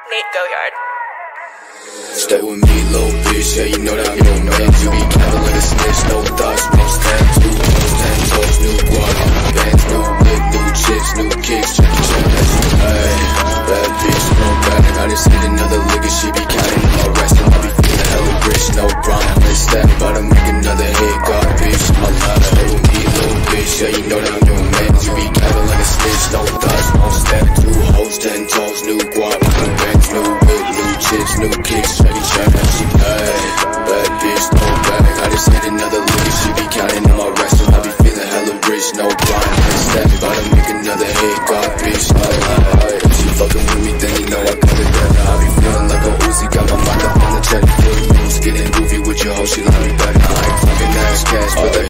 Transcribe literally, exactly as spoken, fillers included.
Nate Goyard. Stay with me, little bitch, yeah, you know that I'm your man. You be kinda like a snitch, no thoughts, most tattoo, most ten toes, new guap, bands, new whip, new chips, new kicks, check it, check that shit, ayy. Bad bitch, no bag, I just hit another lick and she be counting on my rest, and I be feeling hella rich, no problem, it's that, about to make another hit, God, bitch, my life. Stay with me, little bitch, yeah, you know that I'm your man. You be kinda like a snitch, no thoughts, most tattoo, hoes, ten toes, new guap, bands, new whip, new chips, new kicks, check it, check that shit, ayy. Bad bitch, no bag, I just hit another lick and she be counting on my rest, and I be feeling hella rich, no problem, it's that, about to make another hit, God, bitch, my life. If she fucking with me, then you know I got it better. I be feeling like a Uzi, got my mind up on the check, feeling moves, getting goofy with your hoe, she like me better. I ain't fucking ass cash, but